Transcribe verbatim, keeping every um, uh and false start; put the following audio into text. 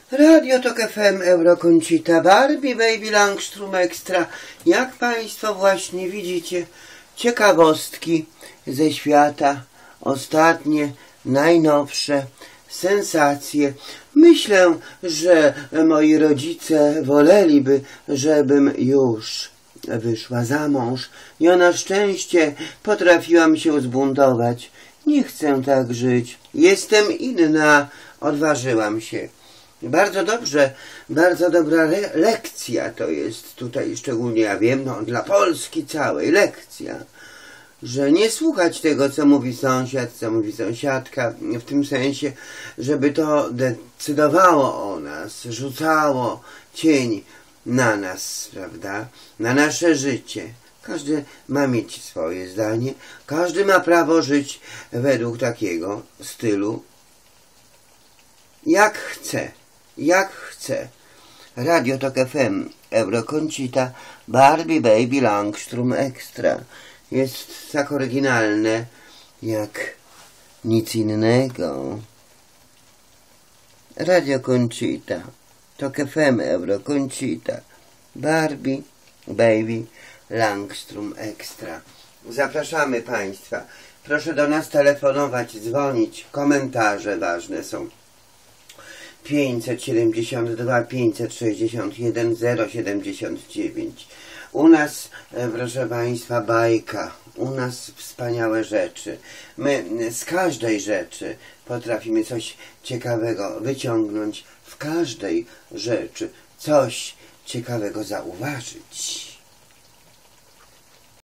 Radio Tok F M, Eurokoncita, Barbie, Baby Langstrom Extra. Jak Państwo właśnie widzicie, ciekawostki ze świata, ostatnie, najnowsze, sensacje. Myślę, że moi rodzice woleliby, żebym już wyszła za mąż. Ja na szczęście potrafiłam się zbuntować. Nie chcę tak żyć. Jestem inna. Odważyłam się. Bardzo dobrze, bardzo dobra le lekcja to jest tutaj, szczególnie ja wiem, no dla Polski całej lekcja, że nie słuchać tego, co mówi sąsiad, co mówi sąsiadka, w tym sensie, żeby to decydowało o nas, rzucało cień na nas, prawda, na nasze życie. Każdy ma mieć swoje zdanie, każdy ma prawo żyć według takiego stylu, jak chce. Jak chce. Radio Tok F M, Eurokoncita, Barbie, Baby Langstrom Extra. Jest tak oryginalne, jak nic innego. Radio Concita, Tok F M, Eurokoncita, Barbie, Baby Langstrom Extra. Zapraszamy Państwa. Proszę do nas telefonować, dzwonić. Komentarze ważne są. pięćset siedemdziesiąt dwa pięćset sześćdziesiąt jeden zero siedemdziesiąt dziewięć. U nas, proszę Państwa, bajka. U nas wspaniałe rzeczy. My z każdej rzeczy potrafimy coś ciekawego wyciągnąć. W każdej rzeczy coś ciekawego zauważyć.